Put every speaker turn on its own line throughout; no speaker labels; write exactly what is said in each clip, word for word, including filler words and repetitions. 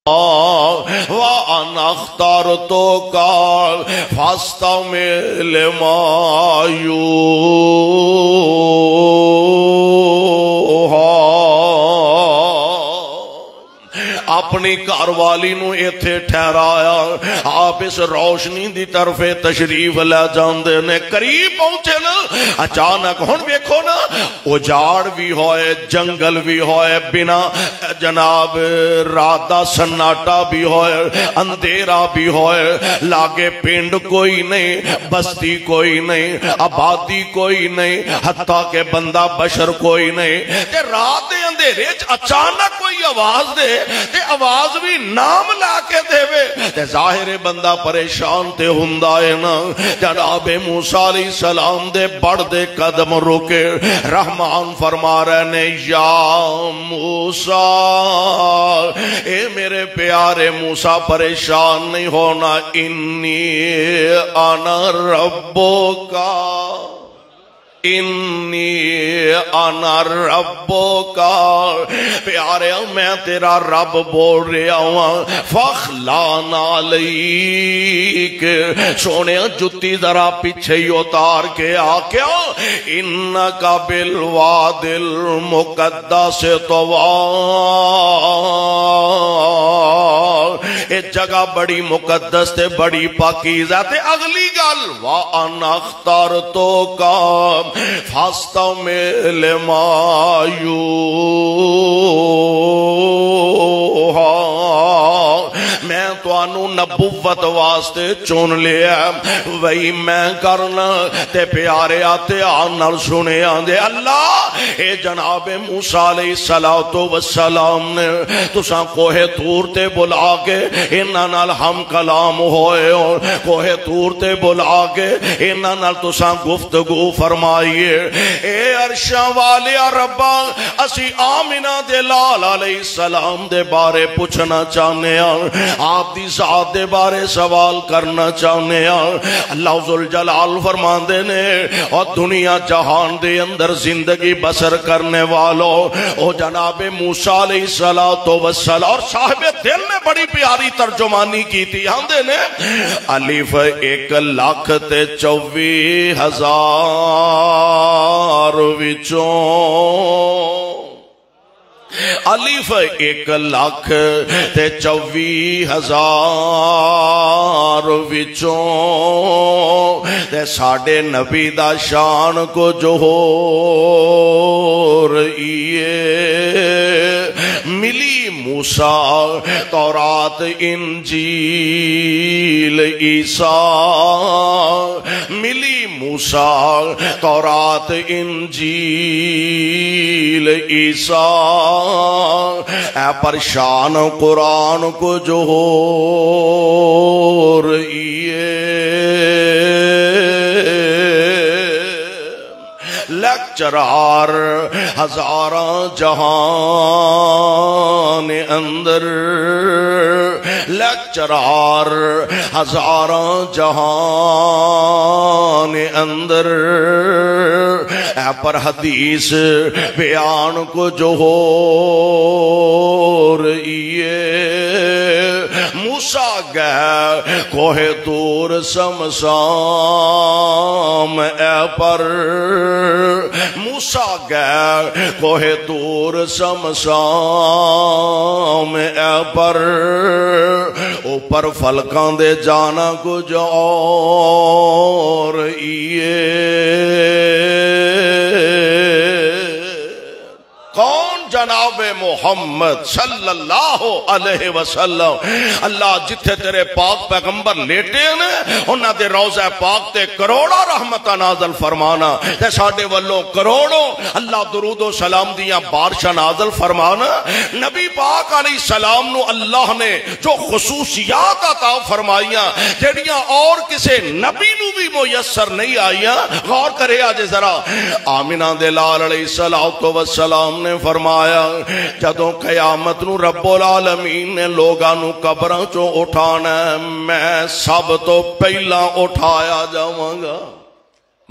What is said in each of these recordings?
وَأَنَا اخْتَرْتُكَ فَاسْتَمِعْ لِمَا يُوحَىٰ۔ اپنی گھر والی نو ایتھے ٹھہرایا، آپ اس روشنی دی طرف تشریف لے جاندے نے، قریب پہنچے نا، اچانک ہن ویکھو نا، اجاڑ بھی ہوئے، جنگل بھی ہوئے، بنا جناب رات دا سناٹا بھی ہوئے، اندھیرا بھی ہوئے، لاگے پنڈ کوئی نہیں، بستی کوئی نہیں، آبادی کوئی نہیں، حتیٰ کہ بندہ بشر کوئی نہیں، تے رات دے اندھیرے اچانک کوئی آواز دے تے آواز بھی نام لا کے دے وے تے ظاہر بندہ پریشان تے ہوندا ہے نا۔ جناب موسیٰ علیہ السلام دے بڑھ دے قدم رکے، رحمان فرما رہے نے یا موسیٰ، اے میرے پیارے موسیٰ پریشان نہیں ہونا، انی انا ربکا، انی انا ربکا، پیارے میں تیرا رب بول رہا ہوں، فخلان علیک، سونے جتی ذرا پیچھے ہی اتار کے آ کیا، انکا بالواد المقدس طویٰ، اے جگہ بڑی مقدس تے بڑی پاکیزہ تے اگلی گل وَأَنَا اخْتَرْتُكَ فَاسْتَمِعْ لِمَا يُوحَىٰ، میں تو انو نبوت واسطے چون لیا، وہی میں کرنا تے پیارے آتے آنال سنے آندے اللہ۔ اے جناب موسیٰ علیہ السلام نے تساں کوہ طور تے بلا کے انہاں نال ہم کلام ہوئے، اور کوہ طور تے بلا کے انہاں نال تساں گفتگو فرمائیے۔ اے عرشاں والے ربا، اسی آمنہ دے لال علیہ السلام دے بارے پوچھنا چاہنے ہیں، آپ دی ذات دے بارے سوال کرنا چاہنے ہیں۔ اللہ ذوالجلال فرماندے نے اور دنیا جہان دے اندر زندگی بسر کرنے والوں، او جناب موسیٰ علیہ السلام اور صاحب دل نے بڑی پیاری ترجمانی کی تھی، ہم دے نے الف ایک لاکھ تے چووی ہزار وچوں، الف ایک لاکھ تے چووی ہزار وچوں تے ساڑھے نبی دا شان کو جو ہو رہی ہے، ملی موسیٰ تورات انجیل عیسیٰ، ملی موسیٰ تورات انجیل عیسیٰ، اے پرشان قرآن کو جو ہو رہی ہے۔ لیکچرار ہزاراں جہان اندر، لیکچرار ہزاراں جہان اندر، اے پر حدیث بیان کو جو ہو رہی ہے۔ موسیٰ گئے کوہ طور سمسام اے پر، موسیٰ گئے کوہ طور سمسام اے پر، اوپر فلکان دے جانا کچھ اور یہ کون؟ جناب محمد صلی اللہ علیہ وسلم۔ اللہ جتھے تیرے پاک پیغمبر لیٹے ہیں انہاں دے روضہ پاک تے کروڑا رحمتہ نازل فرمانا، تے ساڑھے والوں کروڑوں اللہ درود و سلام دیاں بارشہ نازل فرمانا۔ نبی پاک علیہ السلام نو اللہ نے جو خصوصیات عطا فرمائیاں جڑیاں اور کسے نبی نو بھی میسر نہیں آئیاں، غور کرے آجے ذرا۔ آمنہ دے لال علیہ السلام نے فرمایا جدوں قیامت نو رب العالمین نے لوگاں نو قبراں چوں اٹھانا ہے، میں سب تو پہلا اٹھایا جاواں گا،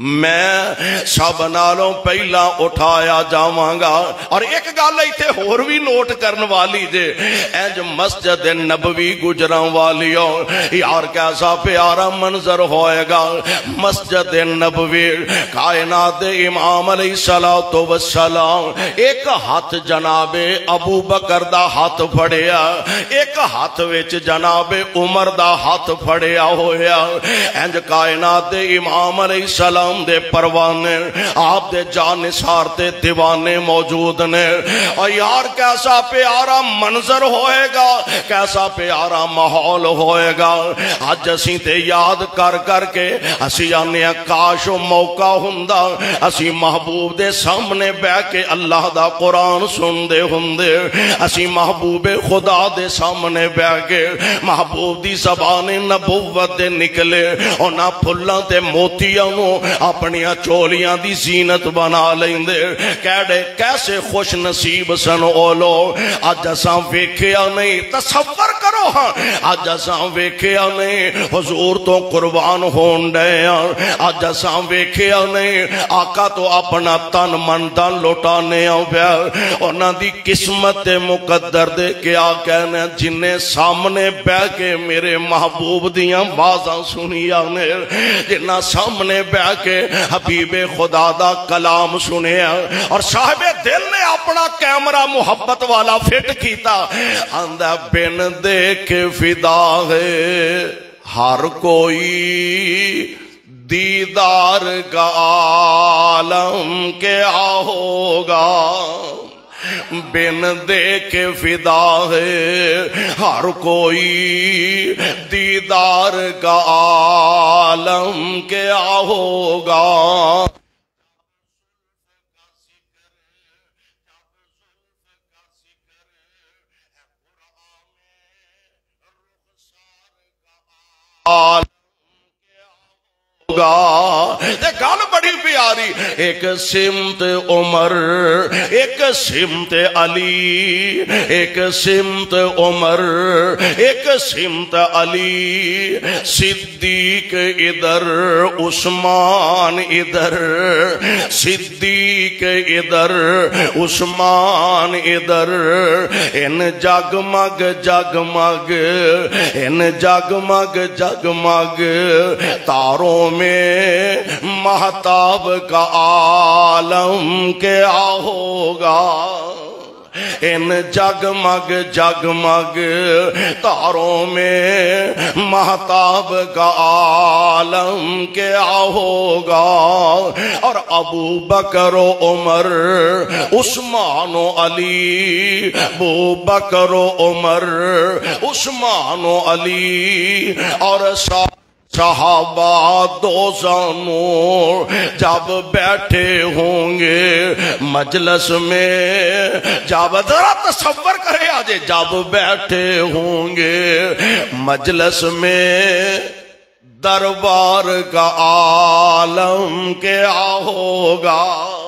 میں سب نالوں پہلا اٹھایا جاواں گا۔ اور ایک گل ایتھے ہور بھی نوٹ کرن والی جے، انج مسجد نبوی گجراں والیو یار کیسا پیارا منظر ہوئے گا۔ مسجد نبوی کائنات امام علیہ الصلوۃ والسلام ایک ہاتھ جناب ابو بکر دا ہاتھ پھڑیا، ایک ہاتھ وچ جناب عمر دا ہاتھ پھڑیا ہویا، انج کائنات امام علیہ السلام دے پروانے آپ دے جانثار تے دیوانے موجود نے۔ اور یار کیسا پیارا منظر ہوئے گا، کیسا پیارا ماحول ہوئے گا۔ آج اسی تے یاد کر کر کے اسی آنے کاش و موقع ہندا اسی محبوب دے سامنے بے کے اللہ دا قرآن سن دے ہندے، اسی محبوب خدا دے سامنے بے کے محبوب دی زبان نبوت دے نکلے، اور نہ پھلاں تے موتیاں نو اپنی چولیاں دی زینت بنا لیندے۔ کیڑے کیسے خوش نصیب سن او لوگ، آج اساں ویکھیا نہیں، تصور کرو ہاں آج اساں ویکھیا نہیں حضور تو قربان ہون ڈے، آج اساں ویکھیا نہیں آقا تو اپنا تن من دن لوٹانے پیا۔ انہاں دی قسمت مقدر دے کیا کہنے جنہیں سامنے بہ کے میرے محبوب دیاں بازاں سنیا نے، جنہ سامنے بہ کے حبیب خدا دا کلام سنیا، اور صاحب دل نے اپنا کیمرہ محبت والا فٹ کیتا، اندہ بن دیکھ فدا ہے ہر کوئی دیدار کا عالم کیا ہوگا، بن دیکھ فدا ہے ہر کوئی دیدار کا عالم کیا ہوگا۔ گل بڑی پیاری، ایک سمت عمر ایک سمت علی، ایک سمت عمر ایک سمت علی، صدیق ادھر عثمان ادھر، صدیق ادھر عثمان ادھر، ان جگمگ جگمگ ان جگمگ جگمگ تاروں میں مہتاب کا عالم کیا ہوگا، ان جگمگ جگمگ تاروں میں مہتاب کا عالم کیا ہوگا۔ اور ابو بکر و عمر عثمان و علی، ابو بکر و عمر عثمان و علی، اور صحابہ دوزانوں جب بیٹھے ہوں گے مجلس میں، جب ذرا تصور کرے آجے جب بیٹھے ہوں گے مجلس میں، دربار کا عالم کیا ہوگا۔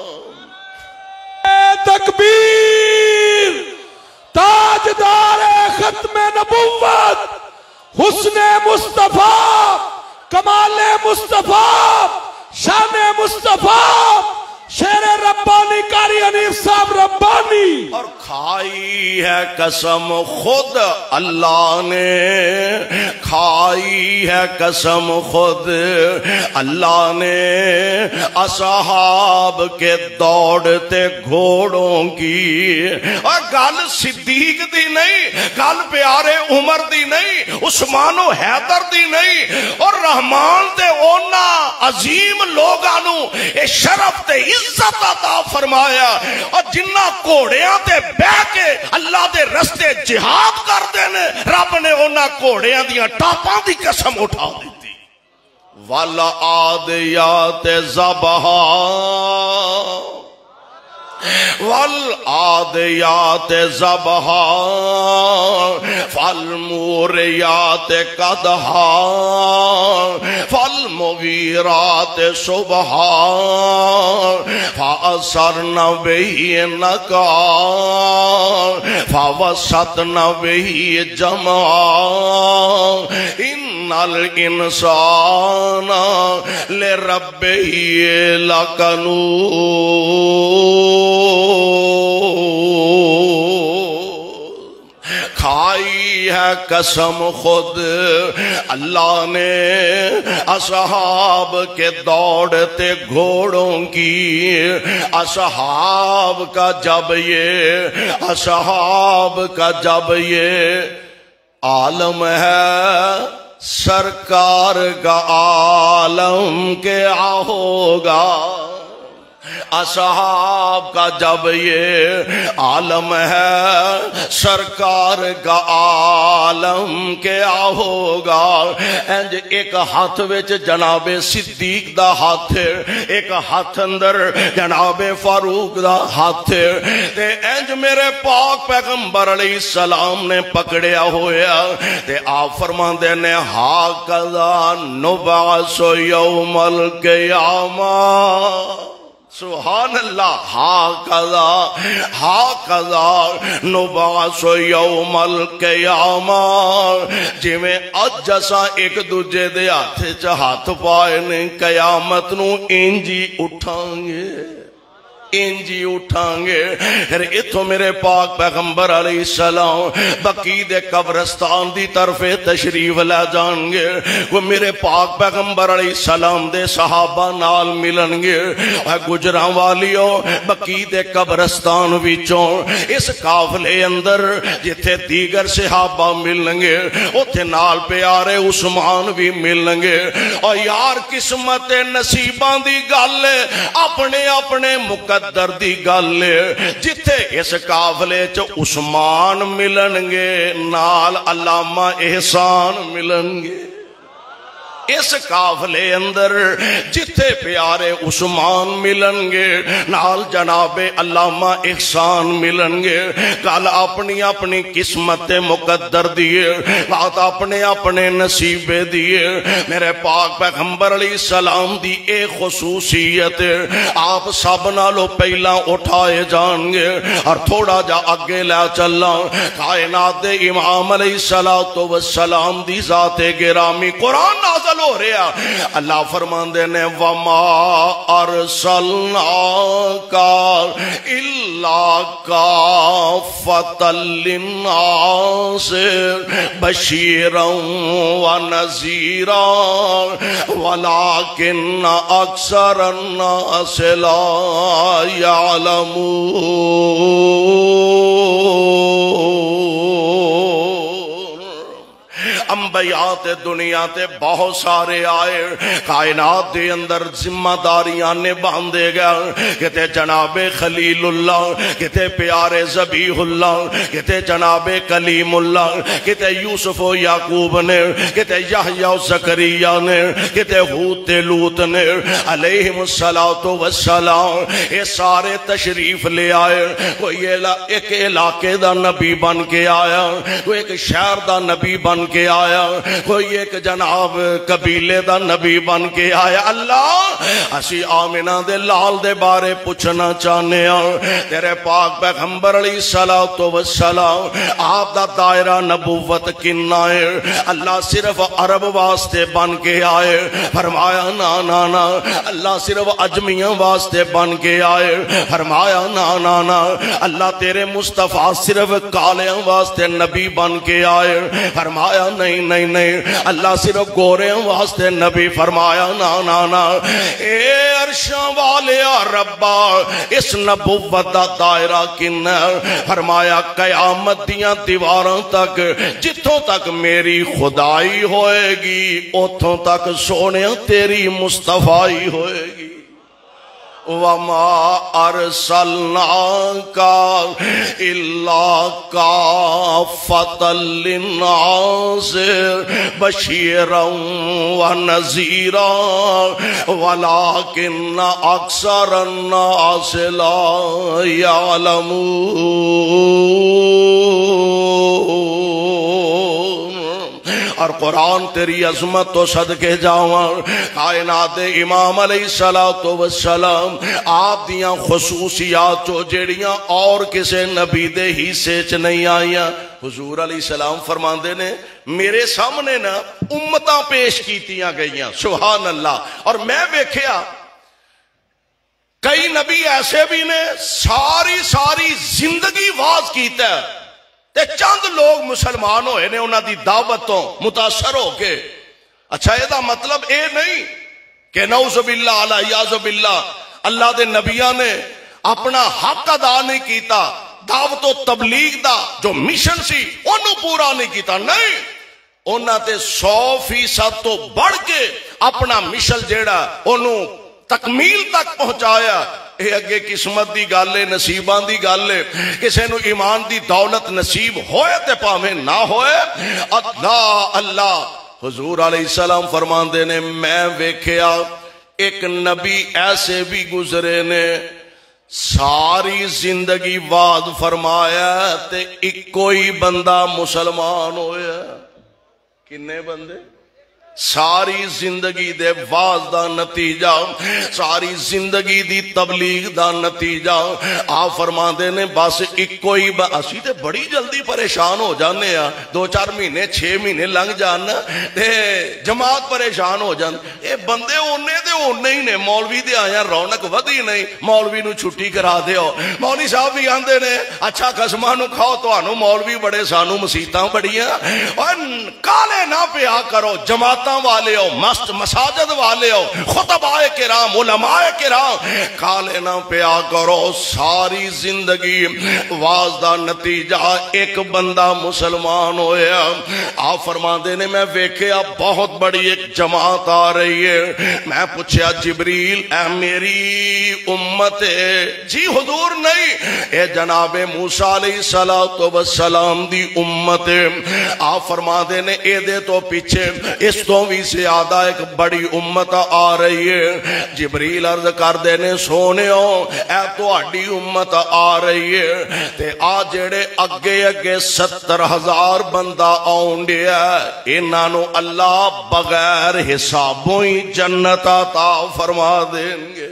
تکبیر، تاجدار ختم نبوت، حسن مصطفیٰ، کمال مصطفیٰ، شان مصطفیٰ، شیر ربانی قاری حنیف صاحب ربانی۔
اور کھائی ہے قسم خود اللہ نے، کھائی ہے قسم خود اللہ نے، اصحاب کے دوڑتے گھوڑوں کی۔ اور گل صدیق دی نہیں، گل پیارے عمر دی نہیں، عثمان و حیدر دی نہیں، اور رحمان تے اونا عظیم لوگانو اے شرف تے عزت عطا فرمایا، اور جنہ کوڑیاں تے بہ کے اللہ دے رستے جہاد کر دینے، رب نے انہاں کوڑیاں دیاں ٹاپاں دی قسم اٹھا دیتی۔ وَالْعَادِيَاتِ ضَبْحًا وَالْعَادِيَاتِ ضَبْحًا فَالْمُورِيَاتِ قَدْحًا فَالْمُغِيرَاتِ صُبْحًا فَأَثَرْنَ بِهِ نَقْعًا فَوَسَطْنَ بِهِ جَمْعًا إِنَّ الانسان لربہ لکنود، کھائی ہے قسم خود اللہ نے اصحاب کے دوڑتے گھوڑوں کی، اصحاب کا جب یہ اصحاب کا جب یہ عالم ہے سرکار کا عالم کیا ہوگا، اصحاب کا جب یہ عالم ہے سرکار کا عالم کیا ہوگا۔ انج ایک ہاتھ وچ جناب صدیق دا ہاتھ، ایک ہاتھ اندر جناب فاروق دا ہاتھ، تے انج میرے پاک پیغمبر علیہ السلام نے پکڑیا ہویا تے آپ فرماندے نے ہاکذا نبعث یوم القیامہ، سبحان اللہ، ہاکذا ہاکذا نبعث یوم القیامہ، جی میں اج جسا ایک دوجے دے ہاتھ چ ہاتھ پائے نے قیامت نو انجی اٹھائیں گے، انجی اٹھائیں گے۔ پھر اتھو میرے پاک پیغمبر علیہ السلام بقیع دے قبرستان دی طرف تشریف لے جان گے، وہ میرے پاک پیغمبر علیہ السلام دے صحابہ نال ملن گے۔ اے گجراں والیو، بقیع دے قبرستان وچوں اس قافلے اندر جتھے دیگر صحابہ ملن گے، اتھے نال پیارے عثمان بھی ملن گے۔ اور یار قسمت نصیباں دی گل اپنے اپنے مقدر دردی گل، جتھے اس قافلے چ عثمان ملن گے نال علامہ احسان ملن گے، اس قافلے اندر جتھے پیارے عثمان ملن گے نال جناب علامہ احسان ملن گے، کل اپنی اپنی قسمت مقدر دیئے، رات اپنے اپنے نصیبے دیئے۔ میرے پاک پیغمبر علیہ السلام دی ایک خصوصیت، آپ سب نالو پہلا اٹھائے جان گے۔ اور تھوڑا جا اگے لے چلا، کائنات دے امام علیہ السلام دی ذات گرامی، قرآن نازل ہو رہا، اللہ فرماندے نے وَمَا أَرْسَلْنَاكَ إِلَّا كَافَّةً لِلنَّاسِ بَشِيرًا وَنَذِيرًا وَلَكِنَّ أَكْثَرَ النَّاسِ لَا يَعْلَمُونَ۔ انبیاء تے دنیا تے بہت سارے آئے، کائنات دے اندر ذمہ داریاں نے باندھے گا، کہتے جناب خلیل اللہ، کہتے پیارے ذبیح اللہ، کہتے جناب کلیم اللہ، کہتے یوسف و یعقوب نے، کہتے یحییٰ و زکریا نے، کہتے ہود تے لوط نے علیہم السلام، یہ سارے تشریف لے آئے۔ کوئی ایک علاقے دا نبی بن کے آیا، کوئی ایک شہر دا نبی بن کے آیا، کوئی ایک جناب قبیلے دا نبی بن کے آیا۔ اللہ اسی آمنہ دے لال دے بارے پوچھنا چاہنے ہیں، تیرے پاک پیغمبر علیہ السلام آپ دا دائرہ نبوت کننا ہے؟ اللہ صرف عرب واسطے بن کے آئے؟ فرمایا نا نا نا۔ اللہ صرف اجمیاں واسطے بن کے آئے؟ فرمایا نا نا نا۔ اللہ تیرے مصطفیٰ صرف کالیاں واسطے نبی بن کے آئے؟ فرمایا نہیں نہیں نہیں۔ اللہ صرف گورے واسطے نبی؟ فرمایا نا نا نا۔ اے عرشاں والے ربا، اس نبوت دا دائرہ کنا؟ فرمایا قیامت دیاں دیواراں تک، جتوں تک میری خدائی ہوئے گی اتوں تک سونے تیری مصطفیٰ ہوئے گی۔ وَمَا أَرْسَلْنَاكَ إِلَّا كَافَّةً لِلنَّاسِ بَشِيرًا وَنَذِيرًا وَلَكِنَّ أَكْثَرَ النَّاسِ لَا يَعْلَمُونَ۔ اور قرآن تیری عظمت تو صدقے جاواں، کائنات امام علیہ السلام آپ دیاں خصوصیات جو جڑیاں اور کسے نبی دے حصے چ نہیں آئیاں، حضور علیہ السلام فرماندے نے میرے سامنے نا امتاں پیش کیتیاں گئیاں سبحان اللہ، اور میں ویکھیا کئی نبی ایسے بھی نے ساری ساری زندگی واز کیتا ہے تے چند لوگ مسلمان ہوئے نے انہاں دی دعوتوں متاثر ہو کے. اچھا یہ دا مطلب اے نہیں کہ نعوذ باللہ علیہ باللہ اللہ دے نبیاں نے اپنا حق ادا نہیں کیتا، دعوت و تبلیغ دا جو مشن سی انہوں پورا نہیں کیتا، نہیں، انہاں تے سو فیصد تو بڑھ کے اپنا مشن جیڑا انہوں تکمیل تک پہنچایا. اے اگے قسمت دی گل ہے، نصیبان دی گل ہے، کسے نو ایمان دی دولت نصیب ہوئے تے پاویں نہ ہوئے. اللہ اللہ حضور علیہ السلام فرماندے نے میں ویکھیا ایک نبی ایسے بھی گزرے نے ساری زندگی وعد فرمایا تے ایک کوئی بندہ مسلمان ہویا. کنے بندے؟ ساری زندگی دے واز دا نتیجہ، ساری زندگی دی تبلیغ دا نتیجہ آپ فرما دے نے بس ایک کوئی با اسی تے بڑی جلدی پریشان ہو جانے ہیں، دو چار مہینے چھ مہینے لنگ جانا تے جماعت پریشان ہو جان. اے بندے اونے دے اونے ہی نے، مولوی دے آیا رونق ودی نہیں، مولوی نو چھٹی کرا دیو. مولوی صاحب بھی آندے نے اچھا قسمہ نو کھاؤ تو آنو مولوی بڑے سانو مسیطاں بڑیاں، اور کالے نہ پیا کرو، جماعت والے ہو، مست مساجد والے ہو، خطباء کرام علماء کرام، کالے نہ پیا کرو. ساری زندگی واز دا نتیجہ ایک بندہ مسلمان ہویا. آپ فرما دینے میں ویکھیا بہت بڑی ایک جماعت آ رہی ہے. میں پوچھیا جبریل اے میری امت ہے؟ جی حضور نہیں، اے جناب موسیٰ علیہ السلام دی امت ہے. آپ فرما دینے اے دے تو پیچھے اس تو بھی زیادہ ایک بڑی امت آ رہی ہے. جبریل عرض کر دینے سونے ہو اے تو اڈی امت آ رہی ہے تے آ جڑے اگے اگے ستر ہزار بندہ آن دیا انہوں اللہ بغیر حسابوں ہی جنت عطا فرما دیں گے.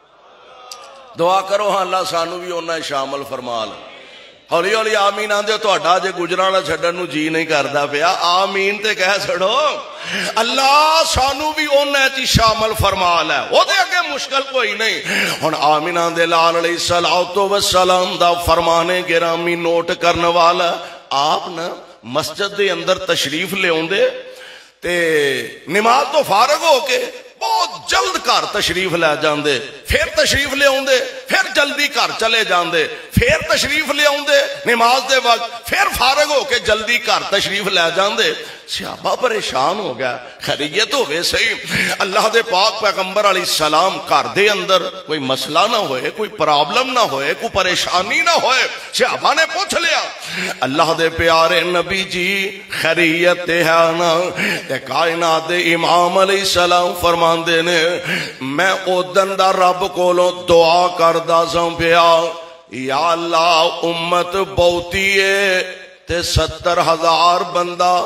دعا کرو ہاں اللہ سانو بھی انہیں شامل فرما لے. ہولی ہولی آمین آندے تو اڈا جے گجرانا چھڑن نو جی نہیں کردہ پیا آمین تے کہہ چھڑو اللہ سانو بھی انہیں تی شامل فرما لے. وہ دے اگے مشکل کوئی نہیں. ہن آمین آندے لال علیہ السلام دا فرمانے گرامی نوٹ کرنے والا آپ نا مسجد دے اندر تشریف لے ہوندے تے نماز تو فارغ ہو کے بہت جلد کر تشریف لے جاندے، پھر تشریف لے ہوندے، پھر جلدی کر چلے جاندے، پھر تشریف لے ہوندے نماز دے وقت، پھر فارغ ہو کے جلدی کر تشریف لے جاندے. صحابہ پریشان ہو گیا، خیریت ہو گئے صحیح اللہ دے پاک پیغمبر علیہ السلام کر دے اندر کوئی مسئلہ نہ ہوئے، کوئی پرابلم نہ ہوئے، کوئی پریشانی نہ ہوئے. صحابہ نے پوچھ لیا اللہ دے پیارے نبی جی خیریت ہے نا؟ تے کائنات دے امام علیہ السلام فرمان دے نے میں او دن دا رب کولوں دعا کردہ ساں پیا یا اللہ امت بہتی ہے تے ستر ہزار بندہ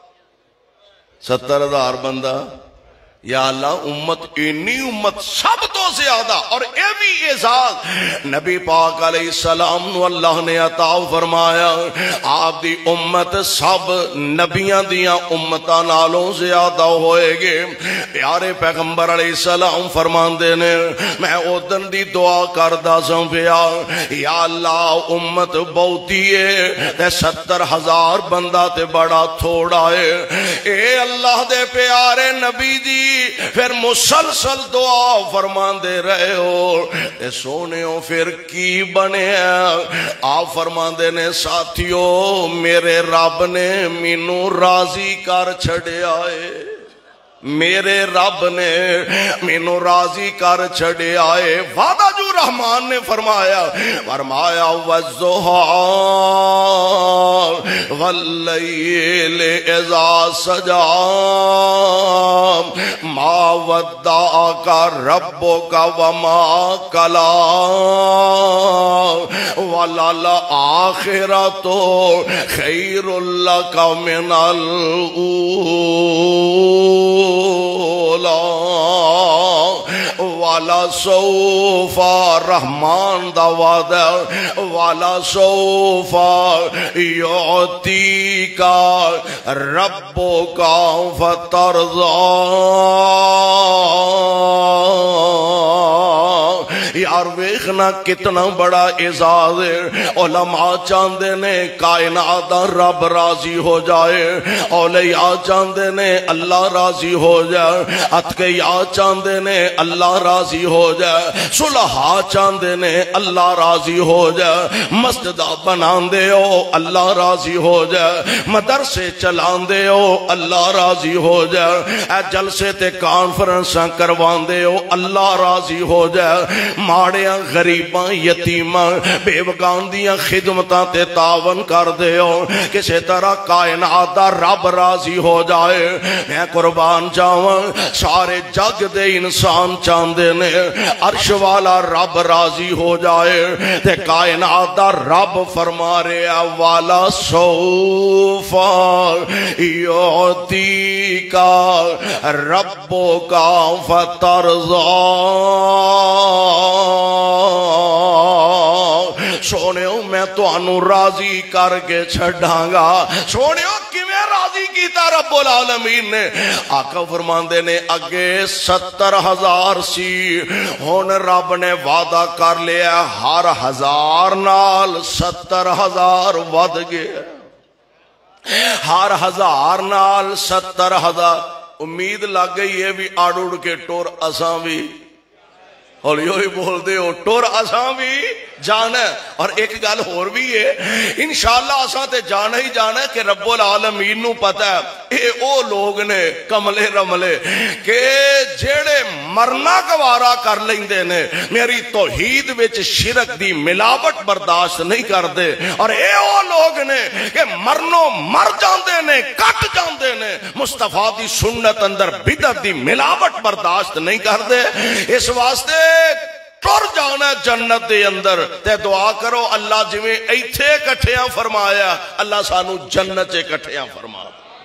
ستر ہزار بندہ یا اللہ امت انی امت سب تو زیادہ. اور اے بھی اعزاز نبی پاک علیہ السلام نو اللہ نے عطا فرمایا آپ دی امت سب نبیاں دیاں امتاں نالوں زیادہ ہوئے گے. پیارے پیغمبر علیہ السلام فرمان دے نے میں او دن دی دعا کردہ ساں پیا یا اللہ امت بہتی ہے تے ستر ہزار بندہ تے بڑا تھوڑا ہے. اے اللہ دے پیارے نبی دی پھر مسلسل دعا فرمان دے رہے ہو اے سونے ہو پھر کی بنے آپ فرمان دے نے ساتھیو میرے رب نے مینوں راضی کر چھڑے آئے، میرے رب نے مینوں راضی کر چھڑے آئے. وعدہ جو رحمان نے فرمایا فرمایا والضحیٰ واللیل اذا سجا ما ودعک ربک وما کلا وللآخرۃ خیر لک من الأولیٰ والا سوفا رحمان دا وعدہ والا سوفا یعطی کا ربو کا فترضا یار ویخنا کتنا بڑا اعزاز ہے علماء چاندے نے کائنات رب راضی ہو جائے اولیاء چاندے نے اللہ راضی ہو جائے اتقیاء چاندے نے اللہ راضی ہو جائے صلحاء چاندے نے اللہ راضی ہو جائے مسجدہ بنان دے ہو اللہ راضی ہو جائے مدرسے چلان دے ہو اللہ راضی ہو جائے اے جلسے تے کانفرنساں کروان دے ہو اللہ راضی ہو جائے ماڑیاں غریباں یتیماں بے وگان دیاں خدمتاں تے تعاون کر دے ہو کسی طرح کائنات دا رب راضی ہو جائے میں قربان جاواں سارے جگ دے انسان چاندے نے عرش والا رب راضی ہو جائے تے کائنات دا رب فرما رہا والا سوفا یعطی کا ربو کا فترضا سونےو میں تو انو راضی کر کے چھڑاں گا سونےو کیویں راضی کیتا رب العالمین نے آقا فرماندے نے اگے ستر ہزار سی ہون رب نے وعدہ کر لیا ہر ہزار نال ستر ہزار ود گئے ہر ہزار نال ستر ہزار امید لگ گئی ہے بھی آڑ اڑ کے ٹور اساں بھی اور یوں ہی بول دے ہو ٹور اساں بھی جانا ہے اور ایک گل اور بھی ہے انشاءاللہ اساں تے جانا ہی جانا ہے کہ رب العالمین نو پتا ہے اے او لوگ نے کملے رملے کہ جیڑے مرنا گوارا کر لیندے نے میری توحید وچ شرک دی ملاوٹ برداشت نہیں کر دے اور اے او لوگ نے کہ مرنوں مر جاندے نے کٹ جاندے نے مصطفیٰ دی سنت اندر بدعت دی ملاوٹ برداشت نہیں کر دے اس واسطے ٹر جانا جنت دے اندر تے دعا کرو اللہ جویں ایتھے کٹھیاں فرمایا اللہ سانو جنت چے کٹھیاں فرما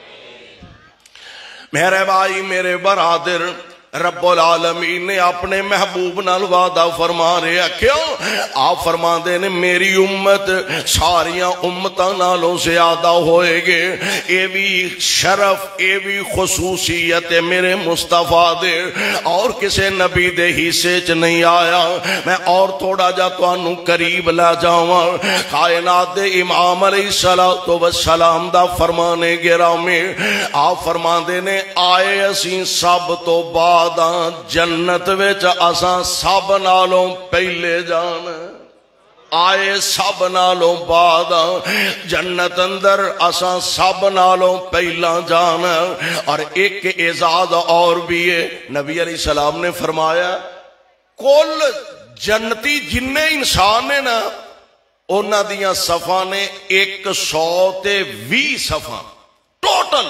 میرے بھائی میرے برادر رب العالمین نے اپنے محبوب نال وعدہ فرما رہے کیوں آپ فرما دے نے میری امت ساریاں امتاں نالوں زیادہ ہوئے گے اے بھی شرف اے بھی خصوصیت میرے مصطفیٰ دے اور کسے نبی دے حصے چ نہیں آیا میں اور تھوڑا جا تو انو قریب لا جاواں کائنات دے امام علیہ السلام دا فرمانے گرامی آپ فرما دے نے آئے اسیں سب تو بعد جنت وچ اساں سب نالوں پہلے جان آئے سب نالوں بعد جنت اندر اساں سب نالوں پہلا جان اور ایک اعزاز اور بھی ہے نبی علیہ السلام نے فرمایا کل جنتی جننے انسان نے نا انہاں دیاں صفاں نے ایک سو تے وی صفاں ٹوٹل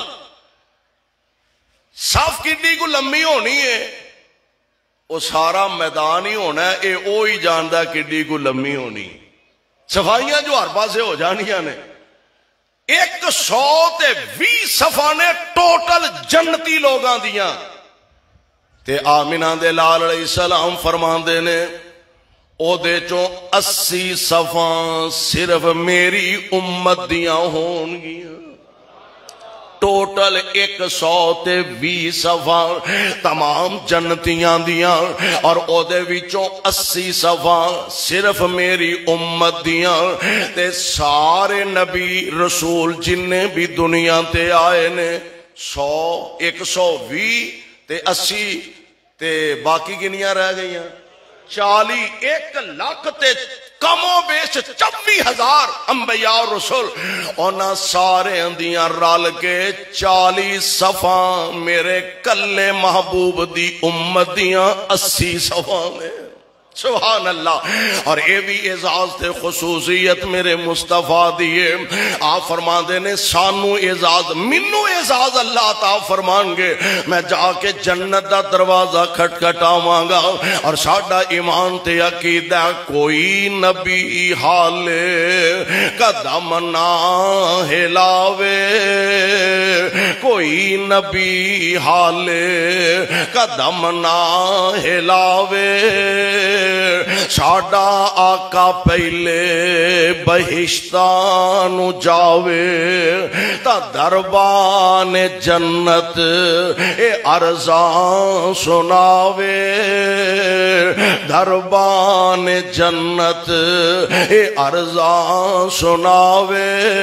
صف کڈی کو لمبی ہونی ہے وہ سارا میدان ہی ہونا ہے اے او ہی جاندا کڈی کو لمبی ہونی صفائیاں جو ہر پاسے ہو جانیاں نے ایک سو تے وی صفاں نے ٹوٹل جنتی لوگاں دیاں تے آمینہ دے لال علیہ السلام فرماندے نے او دے چوں اسی صفاں صرف میری امت دیاں ہون گیاں ٹوٹل ایک سو تے وی صفاں تمام جنتیاں دیاں اور او دے وچوں اسی صفاں صرف میری امت دیاں تے سارے نبی رسول جننے بھی دنیا تے آئے نے سو ایک سو وی تے اسی تے باقی گنیاں رہ گئیاں چالی ایک لاکھ تے کم و بیش چوبی ہزار انبیاء اور رسول اونا سارے اندیاں رال کے چالی صفاں میرے کلے محبوب دی امت دیاں اسی صفاں میں سبحان اللہ اور اے بھی اعزاز تے خصوصیت میرے مصطفیٰ دیئے آپ فرما دینے سانو اعزاز منو اعزاز اللہ عطا فرمان گے میں جا کے جنت دا دروازہ کھٹ کھٹاواں گا اور ساڈا ایمان تے عقیدہ کوئی نبی حالے قدم نہ ہلاوے کوئی نبی حالے قدم نہ ہلاوے ساڈا آقا پہلے بہشتاں نو جاوے تا دربان جنت اے عرضاں سناوے دربان جنت اے عرضاں سناوے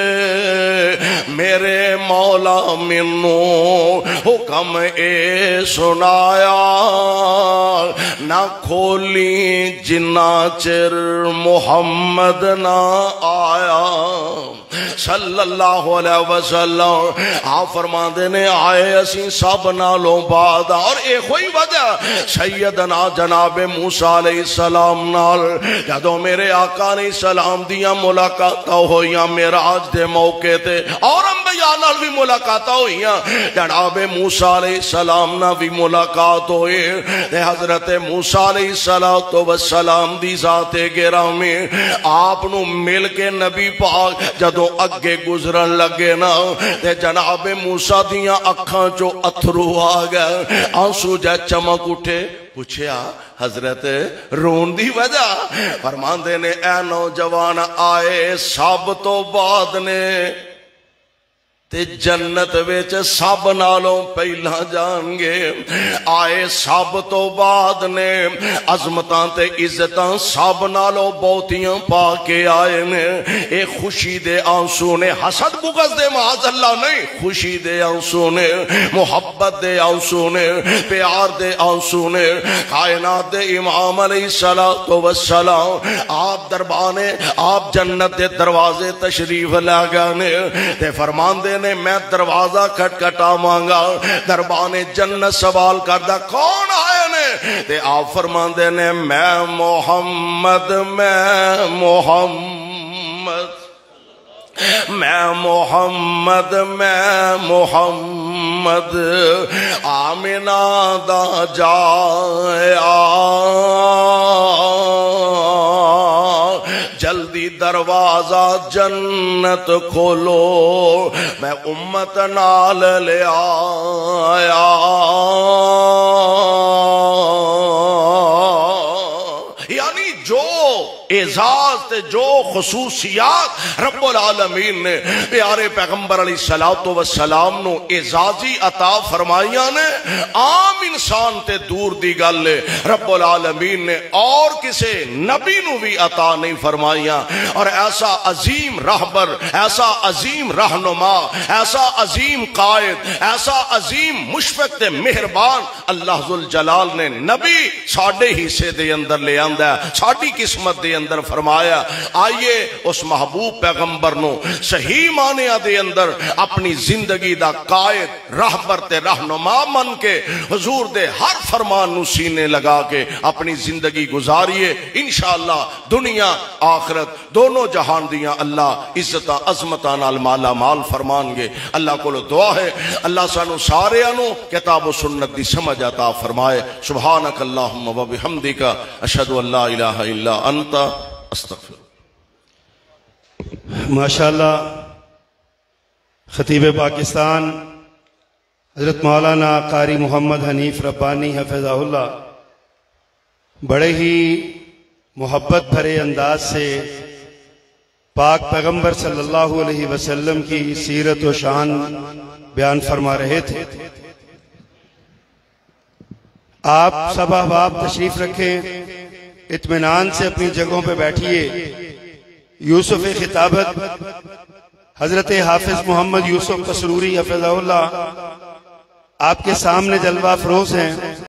میرے مولا منو حکم اے سنایا نہ کھولی جنا چر محمد نہ آیا صلی اللہ علیہ وسلم۔ آپ فرما دینے آئے اسی سب نالوں بعد اور ایک ہوئی وجہ سیدنا جناب موسیٰ علیہ السلام نال جدو میرے آقا علیہ السلام دیا ملاقات ہوئیاں معراج دے موقع تے اور انبیاء نال بھی ملاقات ہوئیاں جناب موسیٰ علیہ السلام نال بھی ملاقات ہوئے تے حضرت موسیٰ علیہ السلام دی ذات گرامی آپ نو مل کے نبی پاک جدو اگے گزرن لگے نا تے جناب موسیٰ دیاں اکھاں جو اتھرو آ گئے آنسو جے چمک اٹھے پوچھیا حضرت رون دی وجہ فرمان دینے اے نوجوان آئے سب تو بعد نے تے جنت ویچ سب نالوں پہلا جان گے آئے سب تو بعد نے عظمتاں تے عزتاں سب نالوں بہتیاں پا کے آئے نے اے خوشی دے آنسو نے حسد بغض دے معاذ اللہ نہیں خوشی دے آنسو نے محبت دے آنسو نے پیار دے آنسو نے کائنات دے امام علیہ السلام آپ دربانے آپ جنت دے دروازے تشریف لگانے تے فرمان دے نے میں دروازہ کھٹ کھٹا مانگا دربان جنت سوال کردہ کون آئے نے تے آپ فرمان دے نے میں محمد میں محمد میں محمد میں محمد آمنہ دا جایا جلدی دروازہ جنت کھولو میں امت نال لے آیا یعنی جو اعزاز تے جو خصوصیات رب العالمین نے پیارے پیغمبر علیہ السلام نو اعزازی عطا فرمائیاں نے عام انسان تے دور دی گل لے رب العالمین نے اور کسے نبی نو بھی عطا نہیں فرمائیاں اور ایسا عظیم رہبر ایسا عظیم رہنما ایسا عظیم قائد ایسا عظیم مشفق تے مہربان اللہ ذوالجلال نے نبی ساڑھے حصے دے اندر لے آندہ ہے ساڑھی قسمت دے اندر فرمایا آئیے اس محبوب پیغمبر نو صحیح معنی دے اندر اپنی زندگی دا قائد رہبر تے رہنما من کے حضور دے ہر فرمان نو سینے لگا کے اپنی زندگی گزاریے انشاءاللہ دنیا آخرت دونوں جہان دیاں اللہ عزتہ عظمتہ نال مالا مال فرمان گے اللہ کو دعا ہے اللہ سانو سارے انو کتاب و سنت دی سمجھ عطا فرمائے سبحانک اللہم و بحمدک اشہد ان لا الہ الا انت استغفر۔
ماشاءاللہ خطیب پاکستان حضرت مولانا قاری محمد حنیف ربانی حفظہ اللہ بڑے ہی محبت بھرے انداز سے پاک پیغمبر صلی اللہ علیہ وسلم کی سیرت و شان بیان فرما رہے تھے۔ آپ سب احباب تشریف رکھیں اطمینان سے اپنی جگہوں پہ بیٹھیے۔ یوسف خطابت حضرت حافظ محمد یوسف قصروری حفظہ اللہ آپ کے سامنے جلوہ افروز ہیں۔